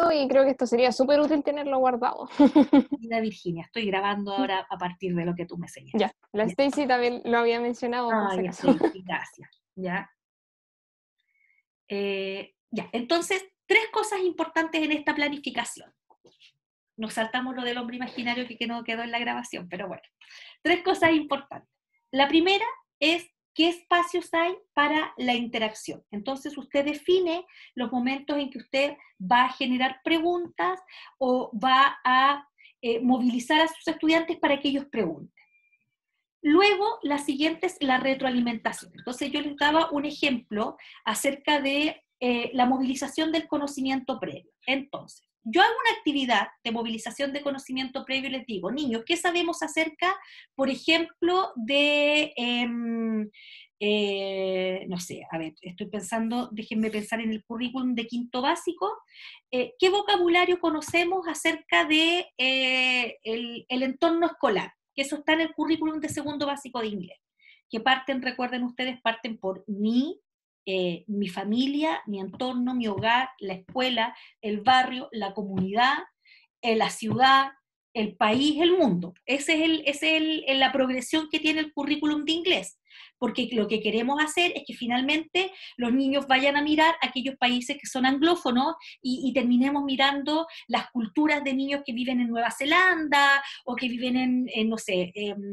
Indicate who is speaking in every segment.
Speaker 1: esto y creo que esto sería súper útil tenerlo guardado.
Speaker 2: Mira, Virginia, estoy grabando ahora a partir de lo que tú me señalas.
Speaker 1: Ya, la
Speaker 2: ¿Ya?
Speaker 1: Stacy también lo había mencionado por si
Speaker 2: Ay,
Speaker 1: acaso.
Speaker 2: Stacy, gracias. ¿Ya? Ya, entonces, 3 cosas importantes en esta planificación. Nos saltamos lo del hombre imaginario que no quedó en la grabación, pero bueno. 3 cosas importantes. La primera es qué espacios hay para la interacción. Entonces usted define los momentos en que usted va a generar preguntas o va a movilizar a sus estudiantes para que ellos pregunten. Luego, la siguiente es la retroalimentación. Entonces yo les daba un ejemplo acerca de la movilización del conocimiento previo. Entonces, yo hago una actividad de movilización de conocimiento previo y les digo, niños, ¿qué sabemos acerca, por ejemplo, de, no sé, a ver, estoy pensando, déjenme pensar en el currículum de quinto básico, ¿qué vocabulario conocemos acerca de el entorno escolar? Que eso está en el currículum de segundo básico de inglés, que parten, recuerden ustedes, parten por mi familia, mi entorno, mi hogar, la escuela, el barrio, la comunidad, la ciudad, el país, el mundo. Esa es la progresión que tiene el currículum de inglés, porque lo que queremos hacer es que finalmente los niños vayan a mirar aquellos países que son anglófonos y terminemos mirando las culturas de niños que viven en Nueva Zelanda o que viven no sé,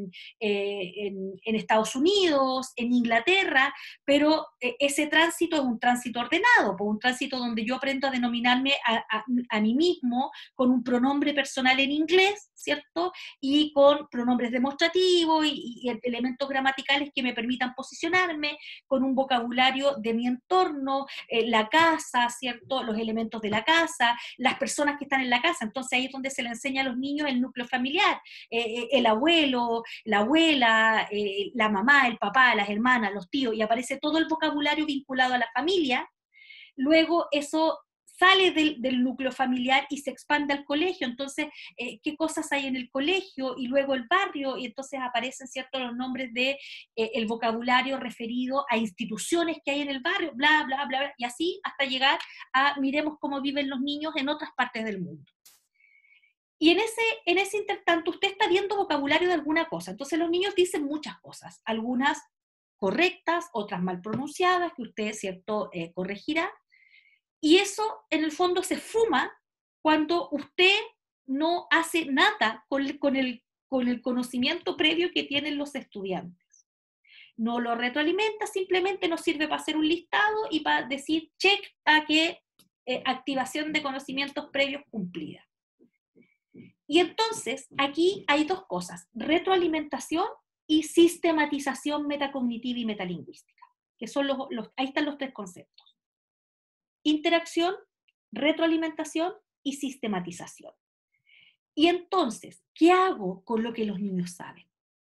Speaker 2: en Estados Unidos, en Inglaterra, pero ese tránsito es un tránsito ordenado, pues un tránsito donde yo aprendo a denominarme a mí mismo con un pronombre personal en inglés, ¿cierto? Y con pronombres demostrativos y elementos gramaticales que me permitan posicionarme, con un vocabulario de mi entorno, la casa, ¿cierto? Los elementos de la casa, las personas que están en la casa. Entonces ahí es donde se le enseña a los niños el núcleo familiar, el abuelo, la abuela, la mamá, el papá, las hermanas, los tíos, y aparece todo el vocabulario vinculado a la familia. Luego eso sale del núcleo familiar y se expande al colegio, entonces, ¿qué cosas hay en el colegio? Y luego el barrio, y entonces aparecen, ¿cierto?, los nombres de el vocabulario referido a instituciones que hay en el barrio, bla, bla, bla, bla, y así hasta llegar a miremos cómo viven los niños en otras partes del mundo. Y en ese intertanto usted está viendo vocabulario de alguna cosa, entonces los niños dicen muchas cosas, algunas correctas, otras mal pronunciadas, que usted, ¿cierto?, corregirá. Y eso, en el fondo, se fuma cuando usted no hace nada con el conocimiento previo que tienen los estudiantes. No lo retroalimenta, simplemente nos sirve para hacer un listado y para decir check a qué activación de conocimientos previos cumplida. Y entonces, aquí hay 2 cosas, retroalimentación y sistematización metacognitiva y metalingüística, que son ahí están los 3 conceptos. Interacción, retroalimentación y sistematización. Y entonces, ¿qué hago con lo que los niños saben?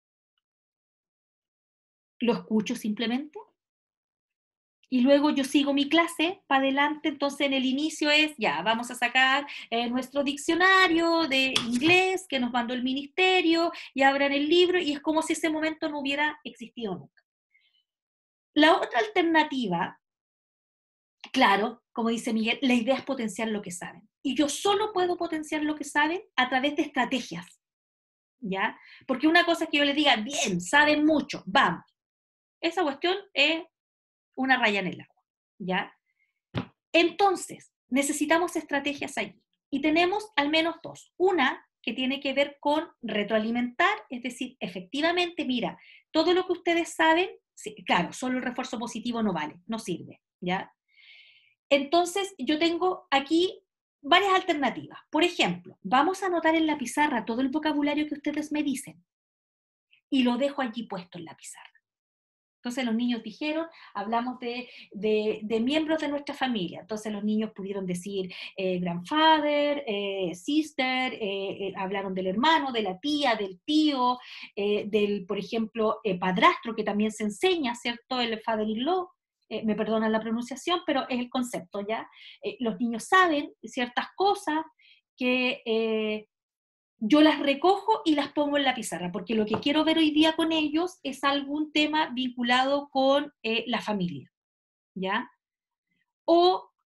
Speaker 2: ¿Lo escucho simplemente? Y luego yo sigo mi clase para adelante, entonces en el inicio es, ya, vamos a sacar nuestro diccionario de inglés que nos mandó el ministerio, y abran el libro, y es como si ese momento no hubiera existido nunca. La otra alternativa, claro, como dice Miguel, la idea es potenciar lo que saben. Y yo solo puedo potenciar lo que saben a través de estrategias, ¿ya? Porque una cosa es que yo les diga, bien, saben mucho, vamos. Esa cuestión es una raya en el agua, ¿ya? Entonces, necesitamos estrategias allí. Y tenemos al menos 2. Una que tiene que ver con retroalimentar, es decir, efectivamente, mira, todo lo que ustedes saben, sí, claro, solo el refuerzo positivo no vale, no sirve, ¿ya? Entonces, yo tengo aquí varias alternativas. Por ejemplo, vamos a anotar en la pizarra todo el vocabulario que ustedes me dicen y lo dejo allí puesto en la pizarra. Entonces los niños dijeron, hablamos de miembros de nuestra familia. Entonces los niños pudieron decir grandfather, sister, hablaron del hermano, de la tía, del tío, del, por ejemplo, padrastro, que también se enseña, ¿cierto? El father-in-law. Me perdonan la pronunciación, pero es el concepto, ¿ya? Los niños saben ciertas cosas que yo las recojo y las pongo en la pizarra, porque lo que quiero ver hoy día con ellos es algún tema vinculado con la familia, ¿ya? O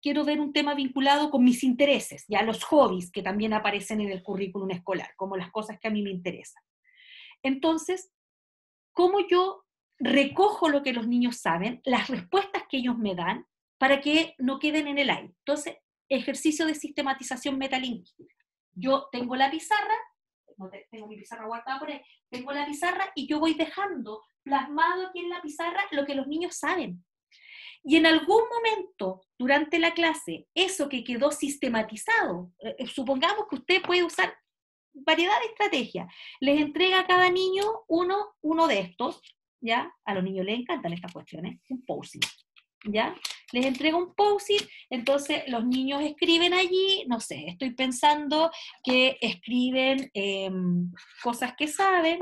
Speaker 2: quiero ver un tema vinculado con mis intereses, ya los hobbies que también aparecen en el currículum escolar, como las cosas que a mí me interesan. Entonces, ¿cómo yo recojo lo que los niños saben, las respuestas que ellos me dan, para que no queden en el aire? Entonces, ejercicio de sistematización metalingüística. Yo tengo la pizarra, no tengo mi pizarra guardada por ahí, tengo la pizarra y yo voy dejando plasmado aquí en la pizarra lo que los niños saben. Y en algún momento durante la clase, eso que quedó sistematizado, supongamos que usted puede usar variedad de estrategias, les entrega a cada niño uno de estos, ¿ya? A los niños les encantan estas cuestiones, un post-it, ¿ya? Les entrega un post-it, entonces los niños escriben allí, no sé, estoy pensando que escriben cosas que saben,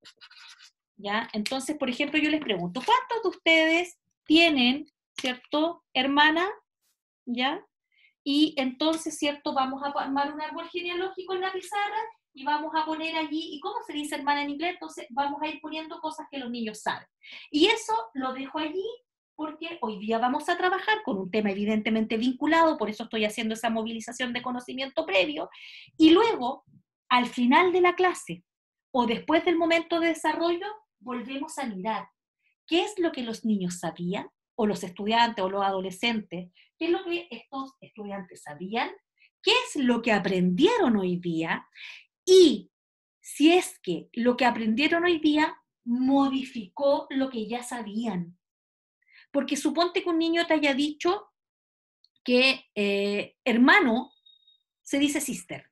Speaker 2: ¿ya? Entonces, por ejemplo, yo les pregunto, ¿cuántos de ustedes tienen, ¿cierto?, hermana, ¿ya? Y entonces, ¿cierto?, vamos a armar un árbol genealógico en la pizarra y vamos a poner allí, ¿y cómo se dice hermana en inglés? Entonces vamos a ir poniendo cosas que los niños saben. Y eso lo dejo allí porque hoy día vamos a trabajar con un tema evidentemente vinculado, por eso estoy haciendo esa movilización de conocimiento previo, y luego, al final de la clase, o después del momento de desarrollo, volvemos a mirar qué es lo que los niños sabían, o los estudiantes, o los adolescentes, qué es lo que estos estudiantes sabían, qué es lo que aprendieron hoy día, y si es que lo que aprendieron hoy día modificó lo que ya sabían. Porque suponte que un niño te haya dicho que hermano se dice sister.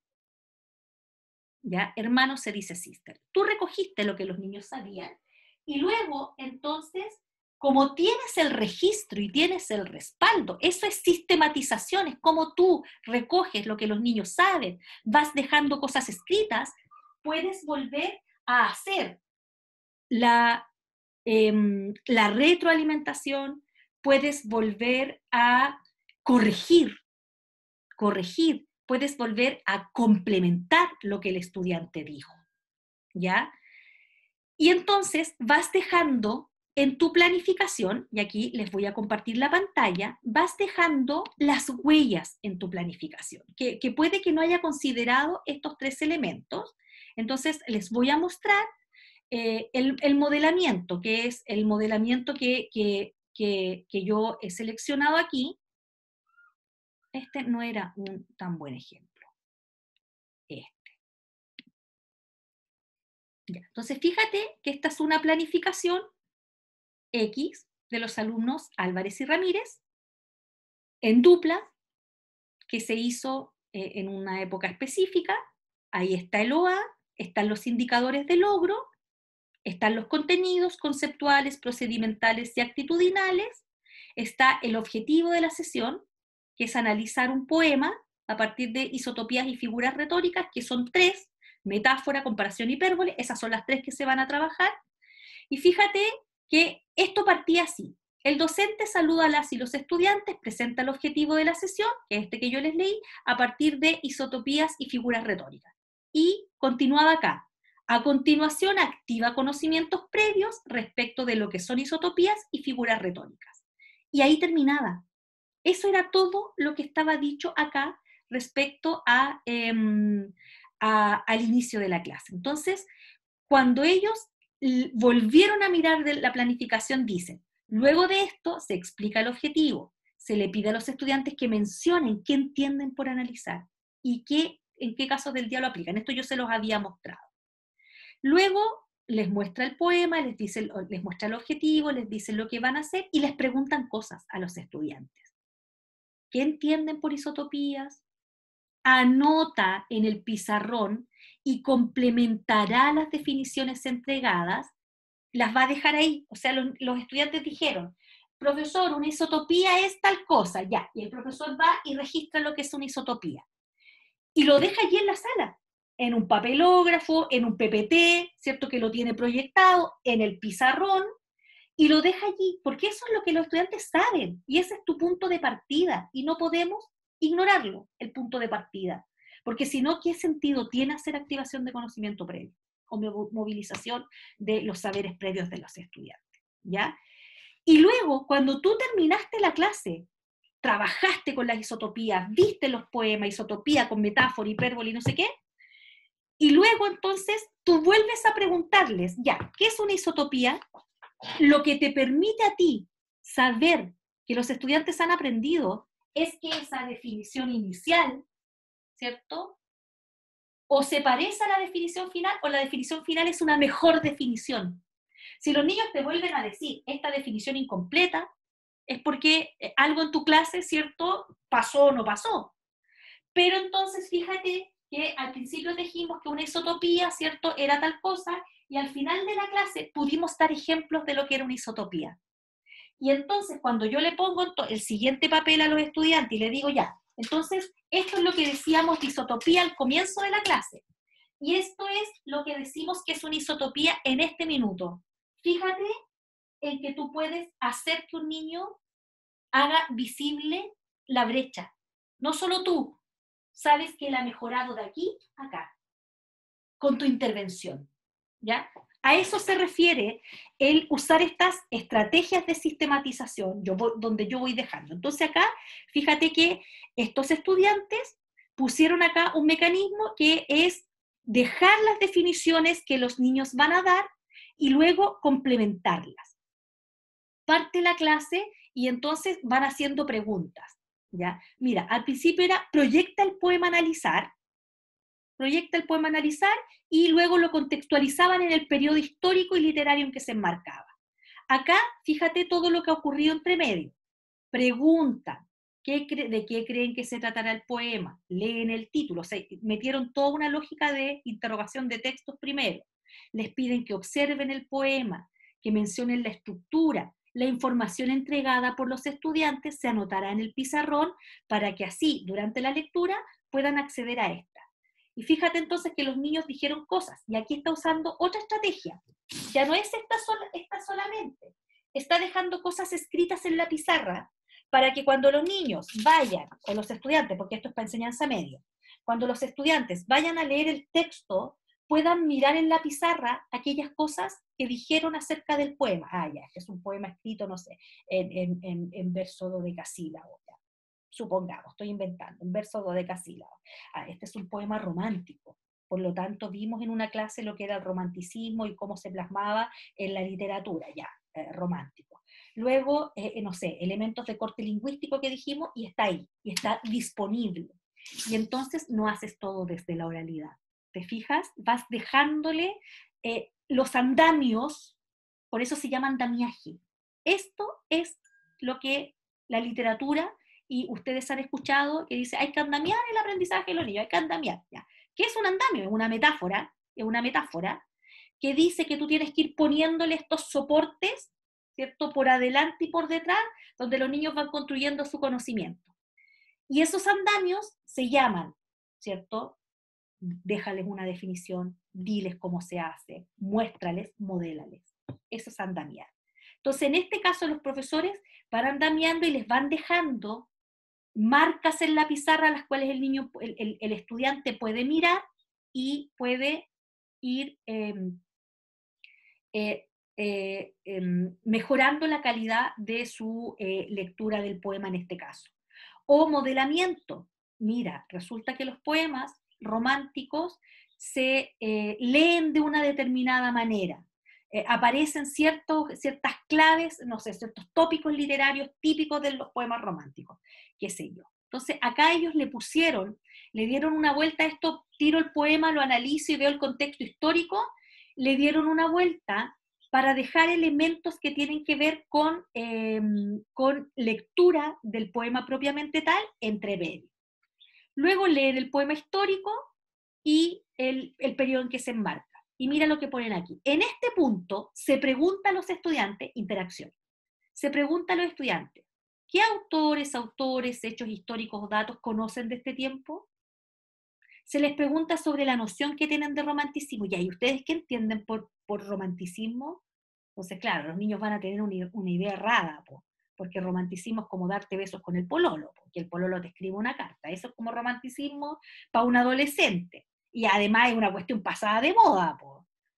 Speaker 2: ¿Ya? Hermano se dice sister. Tú recogiste lo que los niños sabían y luego, entonces, como tienes el registro y tienes el respaldo, eso es sistematización, es como tú recoges lo que los niños saben, vas dejando cosas escritas, puedes volver a hacer la retroalimentación, puedes volver a corregir, puedes volver a complementar lo que el estudiante dijo, ¿ya? Y entonces vas dejando en tu planificación, y aquí les voy a compartir la pantalla, vas dejando las huellas en tu planificación, que puede que no haya considerado estos tres elementos. Entonces les voy a mostrar el modelamiento, que es el modelamiento que yo he seleccionado aquí. Este no era un tan buen ejemplo. Ya. Entonces, fíjate que esta es una planificación X de los alumnos Álvarez y Ramírez, en dupla, que se hizo en una época específica. Ahí está el OA, están los indicadores de logro, están los contenidos conceptuales, procedimentales y actitudinales, está el objetivo de la sesión, que es analizar un poema a partir de isotopías y figuras retóricas, que son tres: metáfora, comparación, hipérbole. Esas son las tres que se van a trabajar. Y fíjate que esto partía así. El docente saluda a las y los estudiantes, presenta el objetivo de la sesión, que es este que yo les leí, a partir de isotopías y figuras retóricas. Y continuaba acá. A continuación, activa conocimientos previos respecto de lo que son isotopías y figuras retóricas. Y ahí terminaba. Eso era todo lo que estaba dicho acá respecto al inicio de la clase. Entonces, cuando ellos volvieron a mirar de la planificación, dicen, luego de esto se explica el objetivo, se le pide a los estudiantes que mencionen qué entienden por analizar y en qué casos del día lo aplican. Esto yo se los había mostrado. Luego les muestra el poema, les muestra el objetivo, les dicen lo que van a hacer y les preguntan cosas a los estudiantes. ¿Qué entienden por isotopías? Anota en el pizarrón y complementará las definiciones entregadas, las va a dejar ahí. O sea, los estudiantes dijeron, profesor, una isotopía es tal cosa, ya, y el profesor va y registra lo que es una isotopía. Y lo deja allí en la sala, en un papelógrafo, en un PPT, ¿cierto?, que lo tiene proyectado, en el pizarrón, y lo deja allí, porque eso es lo que los estudiantes saben, y ese es tu punto de partida, y no podemos ignorarlo, el punto de partida, porque si no, ¿qué sentido tiene hacer activación de conocimiento previo o movilización de los saberes previos de los estudiantes? ¿Ya? Y luego, cuando tú terminaste la clase, trabajaste con las isotopías, viste los poemas, isotopía con metáfora, hipérbole y no sé qué, y luego entonces tú vuelves a preguntarles, ya, ¿qué es una isotopía? Lo que te permite a ti saber que los estudiantes han aprendido es que esa definición inicial, ¿cierto? O se parece a la definición final, o la definición final es una mejor definición. Si los niños te vuelven a decir esta definición incompleta, es porque algo en tu clase, ¿cierto?, pasó o no pasó. Pero entonces fíjate que al principio dijimos que una isotopía, ¿cierto?, era tal cosa, y al final de la clase pudimos dar ejemplos de lo que era una isotopía. Y entonces cuando yo le pongo el siguiente papel a los estudiantes y le digo ya, entonces esto es lo que decíamos de isotopía al comienzo de la clase, y esto es lo que decimos que es una isotopía en este minuto. Fíjate en que tú puedes hacer que un niño haga visible la brecha. No solo tú, sabes que él ha mejorado de aquí a acá, con tu intervención, ¿ya? A eso se refiere el usar estas estrategias de sistematización, donde yo voy dejando. Entonces acá, fíjate que estos estudiantes pusieron acá un mecanismo que es dejar las definiciones que los niños van a dar y luego complementarlas. Parte la clase y entonces van haciendo preguntas, ¿ya? Mira, al principio era proyecta el poema analizar, y luego lo contextualizaban en el periodo histórico y literario en que se enmarcaba. Acá, fíjate todo lo que ha ocurrido entre medio. Preguntan, ¿de qué creen que se tratará el poema? Leen el título, o sea, metieron toda una lógica de interrogación de textos primero. Les piden que observen el poema, que mencionen la estructura, la información entregada por los estudiantes se anotará en el pizarrón para que así, durante la lectura, puedan acceder a esta. Y fíjate entonces que los niños dijeron cosas, y aquí está usando otra estrategia. Ya no es esta solamente, está dejando cosas escritas en la pizarra para que cuando los niños vayan, o los estudiantes, porque esto es para enseñanza media, cuando los estudiantes vayan a leer el texto, puedan mirar en la pizarra aquellas cosas que dijeron acerca del poema. Ah, ya, este es un poema escrito, no sé, en verso dodecasílabo, ya. Supongamos, estoy inventando, en verso dodecasílabo. Ah, este es un poema romántico. Por lo tanto, vimos en una clase lo que era el romanticismo y cómo se plasmaba en la literatura, ya, romántico. Luego, no sé, elementos de corte lingüístico que dijimos, y está ahí, y está disponible. Y entonces no haces todo desde la oralidad. ¿Te fijas? Vas dejándole los andamios, por eso se llama andamiaje. Esto es lo que la literatura, y ustedes han escuchado que dice, hay que andamiar el aprendizaje de los niños, hay que andamiar. ¿Ya? ¿Qué es un andamio? Es una metáfora que dice que tú tienes que ir poniéndole estos soportes, ¿cierto?, por adelante y por detrás, donde los niños van construyendo su conocimiento. Y esos andamios se llaman, ¿cierto? Déjales una definición, diles cómo se hace, muéstrales, modélales. Eso es andamiar. Entonces, en este caso, los profesores van andamiando y les van dejando marcas en la pizarra a las cuales el estudiante puede mirar y puede ir mejorando la calidad de su lectura del poema en este caso. O modelamiento. Mira, resulta que los poemas románticos se leen de una determinada manera. Aparecen ciertas claves, no sé, ciertos tópicos literarios típicos de los poemas románticos, qué sé yo. Entonces, acá ellos le dieron una vuelta a esto, tiro el poema, lo analizo y veo el contexto histórico, le dieron una vuelta para dejar elementos que tienen que ver con lectura del poema propiamente tal, entre medio. Luego leen el poema histórico y el periodo en que se enmarca. Y mira lo que ponen aquí. En este punto se pregunta a los estudiantes, interacción, se pregunta a los estudiantes, ¿qué autores, hechos históricos o datos conocen de este tiempo? Se les pregunta sobre la noción que tienen de romanticismo. ¿Y ustedes qué entienden por romanticismo? Entonces, claro, los niños van a tener una idea errada, porque romanticismo es como darte besos con el pololo, porque el pololo te escribe una carta. Eso es como romanticismo para un adolescente. Y además es una cuestión pasada de moda,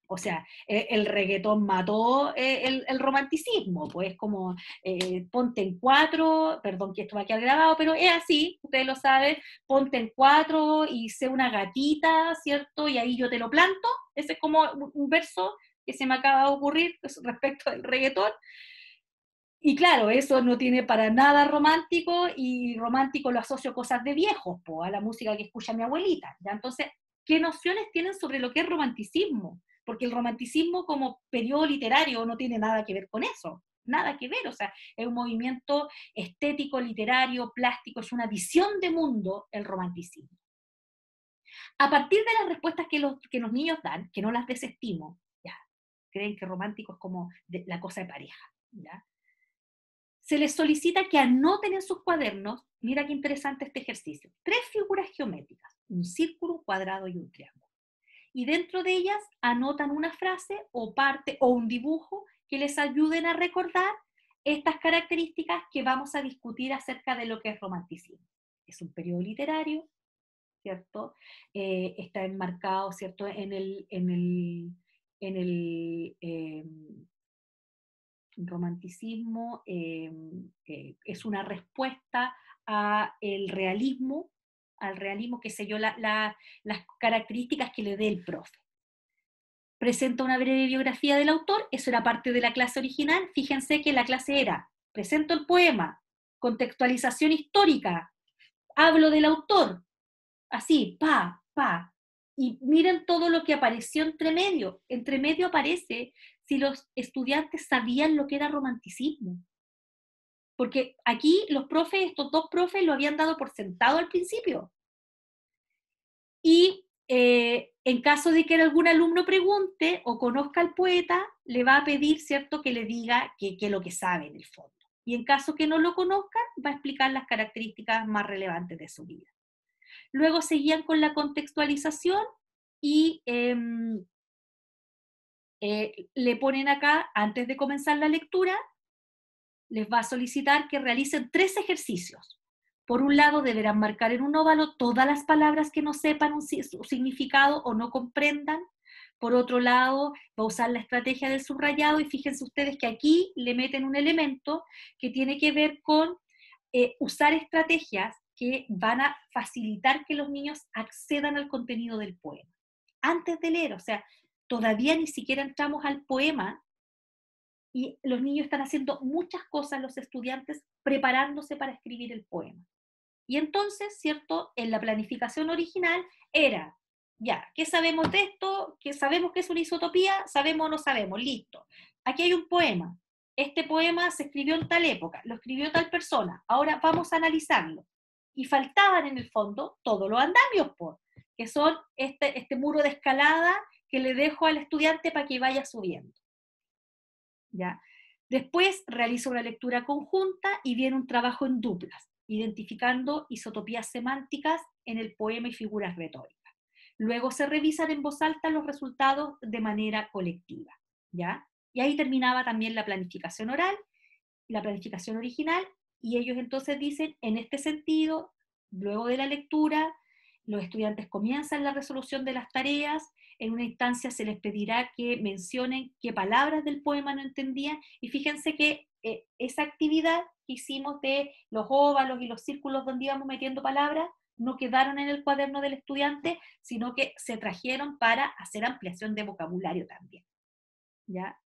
Speaker 2: O sea, el reggaetón mató el romanticismo, pues como ponte en cuatro, perdón que esto va a quedar grabado, pero es así, ustedes lo saben, ponte en cuatro y sé una gatita, ¿cierto? Y ahí yo te lo planto, ese es como un verso que se me acaba de ocurrir respecto del reggaetón. Y claro, eso no tiene para nada romántico, y romántico lo asocio a cosas de viejos, po, a la música que escucha mi abuelita, ¿ya? Entonces, ¿qué nociones tienen sobre lo que es romanticismo? Porque el romanticismo como periodo literario no tiene nada que ver con eso, nada que ver, o sea, es un movimiento estético, literario, plástico, es una visión de mundo el romanticismo. A partir de las respuestas que los niños dan, que no las desestimo, ya, creen que romántico es como la cosa de pareja, ¿ya? Se les solicita que anoten en sus cuadernos, mira qué interesante este ejercicio, 3 figuras geométricas, un círculo, un cuadrado y un triángulo. Y dentro de ellas anotan una frase o parte o un dibujo que les ayuden a recordar estas características que vamos a discutir acerca de lo que es romanticismo. Es un periodo literario, ¿cierto? Está enmarcado, ¿cierto?, en el romanticismo es una respuesta a al realismo, qué sé yo, las características que le dé el profe. Presenta una breve biografía del autor, eso era parte de la clase original, fíjense que la clase era, presento el poema, contextualización histórica, hablo del autor, así, pa, y miren todo lo que apareció entre medio aparece si los estudiantes sabían lo que era romanticismo. Porque aquí los profes, estos 2 profes, lo habían dado por sentado al principio. Y en caso de que algún alumno pregunte o conozca al poeta, le va a pedir, ¿cierto?, que le diga qué es lo que sabe en el fondo. Y en caso que no lo conozcan, va a explicar las características más relevantes de su vida. Luego seguían con la contextualización y le ponen acá, antes de comenzar la lectura, les va a solicitar que realicen 3 ejercicios. Por un lado, deberán marcar en un óvalo todas las palabras que no sepan su significado o no comprendan. Por otro lado, va a usar la estrategia del subrayado, y fíjense ustedes que aquí le meten un elemento que tiene que ver con usar estrategias que van a facilitar que los niños accedan al contenido del poema. Antes de leer, o sea, todavía ni siquiera entramos al poema, y los niños están haciendo muchas cosas, los estudiantes, preparándose para escribir el poema. Y entonces, ¿cierto?, en la planificación original era, ya, ¿qué sabemos de esto? ¿Qué sabemos que es una isotopía? ¿Sabemos o no sabemos? Listo. Aquí hay un poema. Este poema se escribió en tal época, lo escribió tal persona. Ahora vamos a analizarlo. Y faltaban en el fondo todos los andamios, que son este muro de escalada que le dejo al estudiante para que vaya subiendo. ¿Ya? Después realiza una lectura conjunta y viene un trabajo en duplas, identificando isotopías semánticas en el poema y figuras retóricas. Luego se revisan en voz alta los resultados de manera colectiva, ¿ya? Y ahí terminaba también la planificación oral, la planificación original, y ellos entonces dicen, en este sentido, luego de la lectura, los estudiantes comienzan la resolución de las tareas. En una instancia se les pedirá que mencionen qué palabras del poema no entendían, y fíjense que esa actividad que hicimos de los óvalos y los círculos donde íbamos metiendo palabras, no quedaron en el cuaderno del estudiante, sino que se trajeron para hacer ampliación de vocabulario también, ¿ya?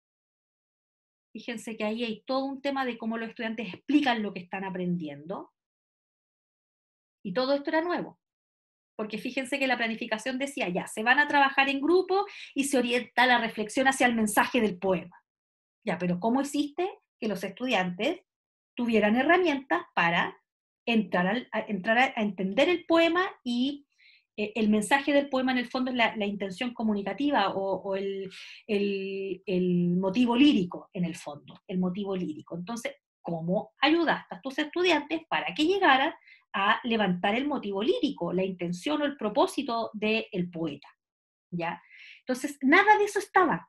Speaker 2: Fíjense que ahí hay todo un tema de cómo los estudiantes explican lo que están aprendiendo, y todo esto era nuevo. Porque fíjense que la planificación decía, ya, se van a trabajar en grupo y se orienta la reflexión hacia el mensaje del poema. Ya, pero ¿cómo hiciste que los estudiantes tuvieran herramientas para entrar a entender el poema? Y el mensaje del poema en el fondo es la intención comunicativa o el motivo lírico en el fondo, el motivo lírico. Entonces, ¿cómo ayudaste a tus estudiantes para que llegaran a levantar el motivo lírico, la intención o el propósito del poeta? ¿Ya? Entonces, nada de eso estaba.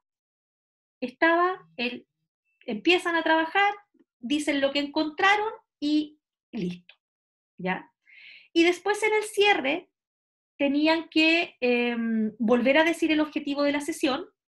Speaker 2: Empiezan a trabajar, dicen lo que encontraron y listo, ¿ya? Y después en el cierre tenían que volver a decir el objetivo de la sesión,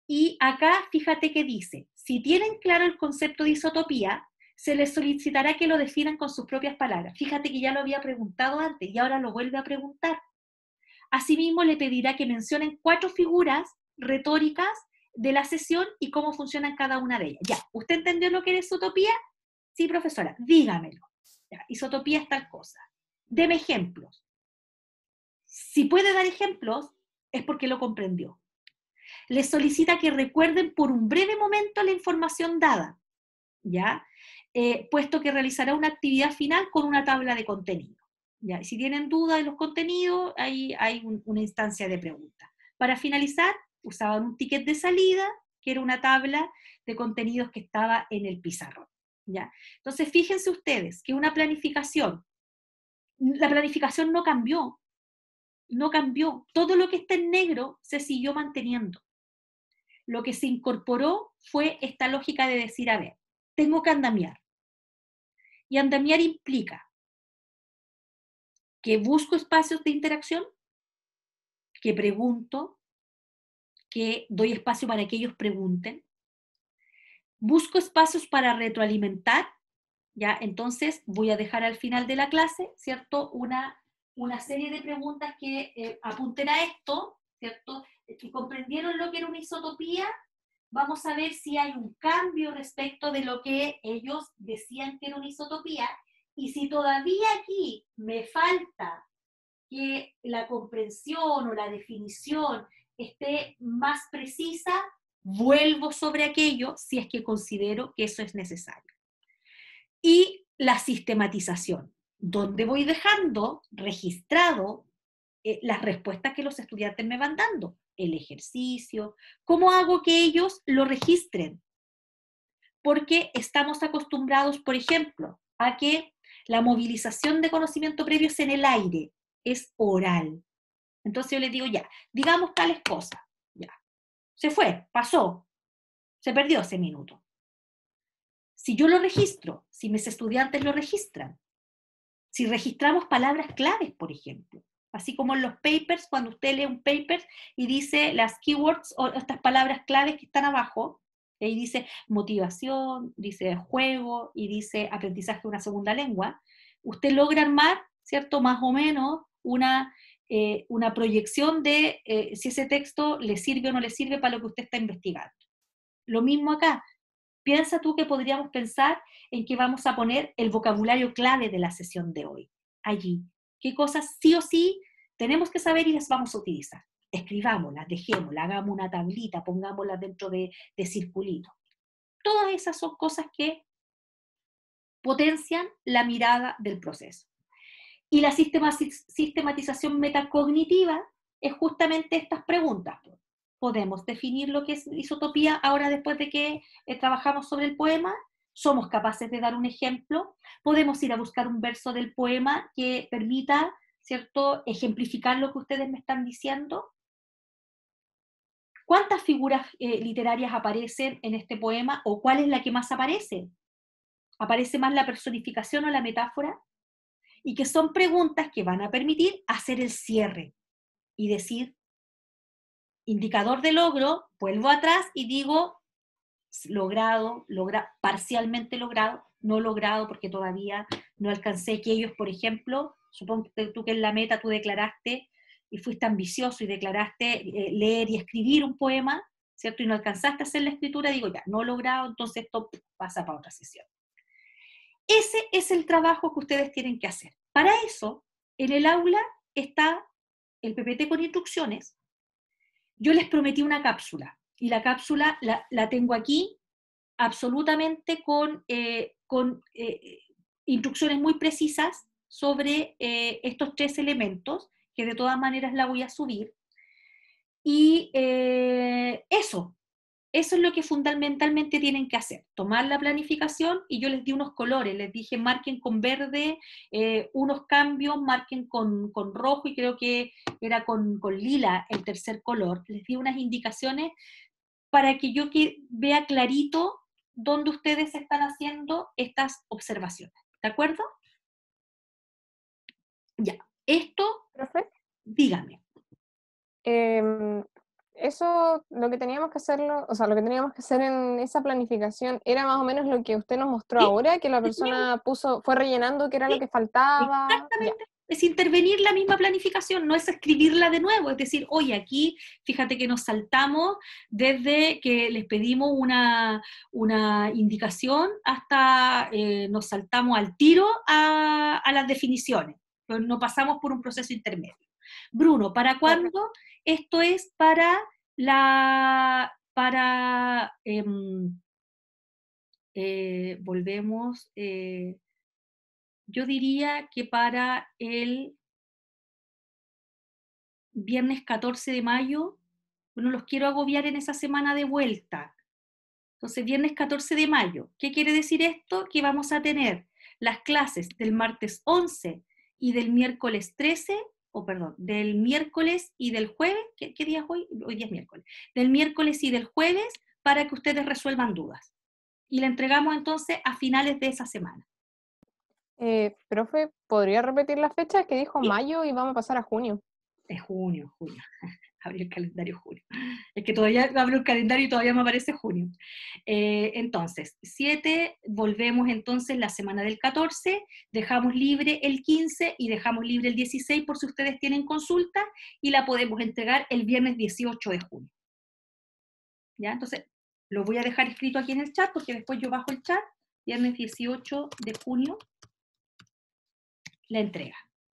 Speaker 2: Y acá, fíjate que dice, si tienen claro el concepto de isotopía, se les solicitará que lo definan con sus propias palabras. Fíjate que ya lo había preguntado antes y ahora lo vuelve a preguntar. Asimismo, le pedirá que mencionen 4 figuras retóricas de la sesión y cómo funcionan cada una de ellas. Ya, ¿usted entendió lo que es isotopía? Sí, profesora, dígamelo. Ya, isotopía es tal cosa. Deme ejemplos. Si puede dar ejemplos, es porque lo comprendió. Les solicita que recuerden por un breve momento la información dada, ¿ya? Puesto que realizará una actividad final con una tabla de contenido. ¿Ya? Y si tienen duda de los contenidos, ahí hay una instancia de preguntas. Para finalizar, usaban un ticket de salida, que era una tabla de contenidos que estaba en el pizarrón. ¿Ya? Entonces, fíjense ustedes que una planificación, la planificación no cambió, no cambió. Todo lo que está en negro se siguió manteniendo. Lo que se incorporó fue esta lógica de decir, a ver, tengo que andamiar. Y andamiar implica que busco espacios de interacción, que pregunto, que doy espacio para que ellos pregunten, busco espacios para retroalimentar, ¿ya? Entonces voy a dejar al final de la clase, ¿cierto? Una serie de preguntas que apunten a esto, ¿cierto? Si comprendieron lo que era una isotopía, vamos a ver si hay un cambio respecto de lo que ellos decían que era una isotopía, y si todavía aquí me falta que la comprensión o la definición esté más precisa, vuelvo sobre aquello si es que considero que eso es necesario. Y la sistematización, donde voy dejando registrado las respuestas que los estudiantes me van dando, el ejercicio, cómo hago que ellos lo registren. Porque estamos acostumbrados, por ejemplo, a que la movilización de conocimiento previo es en el aire, es oral. Entonces yo les digo, ya, digamos tales cosas, ya. Se fue, pasó, se perdió ese minuto. Si yo lo registro, si mis estudiantes lo registran, si registramos palabras claves, por ejemplo, así como en los papers, cuando usted lee un paper y dice las keywords o estas palabras claves que están abajo, y dice motivación, dice juego y dice aprendizaje de una segunda lengua, usted logra armar, ¿cierto? Más o menos una proyección de si ese texto le sirve o no le sirve para lo que usted está investigando. Lo mismo acá. Piensa tú que podríamos pensar en que vamos a poner el vocabulario clave de la sesión de hoy, allí. ¿Qué cosas sí o sí tenemos que saber y las vamos a utilizar? Escribámoslas, dejémoslas, hagamos una tablita, pongámoslas dentro de circulitos. Todas esas son cosas que potencian la mirada del proceso. Y la sistematización metacognitiva es justamente estas preguntas. ¿Podemos definir lo que es isotopía ahora después de que trabajamos sobre el poema? ¿Somos capaces de dar un ejemplo? ¿Podemos ir a buscar un verso del poema que permita, ¿cierto?, ejemplificar lo que ustedes me están diciendo? ¿Cuántas figuras literarias aparecen en este poema o cuál es la que más aparece? ¿Aparece más la personificación o la metáfora? Y que son preguntas que van a permitir hacer el cierre y decir, indicador de logro, vuelvo atrás y digo, logrado, parcialmente logrado, no logrado porque todavía no alcancé que ellos, por ejemplo, supongo que tú que en la meta tú declaraste y fuiste ambicioso y declaraste leer y escribir un poema, ¿cierto? Y no alcanzaste a hacer la escritura, digo, ya, no logrado, entonces esto pasa para otra sesión. Ese es el trabajo que ustedes tienen que hacer. Para eso, en el aula está el PPT con instrucciones. Yo les prometí una cápsula, y la cápsula la tengo aquí absolutamente con instrucciones muy precisas sobre estos 3 elementos, que de todas maneras la voy a subir. Y eso es lo que fundamentalmente tienen que hacer, tomar la planificación, y yo les di unos colores, les dije marquen con verde unos cambios, marquen con rojo, y creo que era con lila el tercer color, les di unas indicaciones para que yo vea clarito dónde ustedes están haciendo estas observaciones, ¿de acuerdo? Ya, esto,
Speaker 1: ¿Profe?
Speaker 2: dígame.
Speaker 1: Em, eso, lo que teníamos que hacerlo, o sea, lo que teníamos que hacer en esa planificación era más o menos lo que usted nos mostró
Speaker 2: ¿Sí?
Speaker 1: ahora, que la
Speaker 2: Eso mismo,
Speaker 1: persona fue rellenando qué era lo
Speaker 2: ¿sí?
Speaker 1: que faltaba, ya.
Speaker 2: Exactamente. Es intervenir la misma planificación, no es escribirla de nuevo, es decir, oye, aquí fíjate que nos saltamos desde que les pedimos una indicación hasta nos saltamos al tiro a las definiciones, pero no pasamos por un proceso intermedio. Bruno, ¿para
Speaker 1: Claro.
Speaker 2: cuándo? Esto es para la, para, volvemos, yo diría que para el viernes 14 de mayo, no los quiero agobiar en esa semana de vuelta. Entonces, viernes 14 de mayo, ¿qué quiere decir esto? Que vamos a tener las clases del martes 11 y del miércoles 13, o perdón, del miércoles y del jueves, ¿qué día es hoy? Hoy día es miércoles. Del miércoles y del jueves para que ustedes resuelvan dudas. Y la entregamos entonces a finales de esa semana.
Speaker 1: Profe, ¿podría repetir la fecha? Que dijo
Speaker 2: ¿Sí?
Speaker 1: mayo y vamos a pasar a junio.
Speaker 2: Es junio, junio. Abrí el calendario junio. Es que todavía abro el calendario y todavía me aparece junio. Entonces, 7, volvemos entonces la semana del 14, dejamos libre el 15 y dejamos libre el 16 por si ustedes tienen consulta y la podemos entregar el viernes 18 de junio. ¿Ya? Entonces, lo voy a dejar escrito aquí en el chat porque después yo bajo el chat, viernes 18 de junio, la entrega.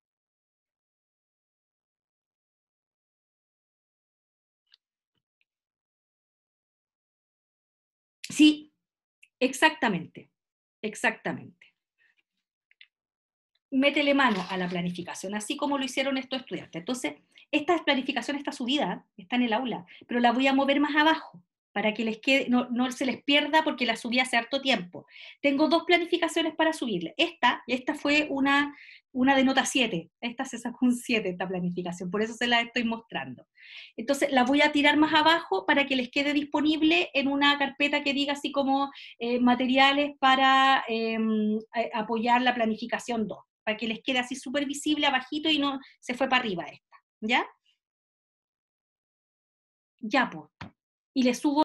Speaker 2: Sí, exactamente, exactamente. Métele mano a la planificación, así como lo hicieron estos estudiantes. Entonces, esta planificación está subida, está en el aula, pero la voy a mover más abajo para que les quede, no se les pierda porque la subí hace harto tiempo. Tengo 2 planificaciones para subirle. Esta fue una de nota 7, esta se sacó un 7 esta planificación, por eso se la estoy mostrando. Entonces la voy a tirar más abajo para que les quede disponible en una carpeta que diga así como materiales para apoyar la planificación 2, para que les quede así súper visible abajito y no se fue para arriba esta, ¿ya? Ya, pues. Y les subo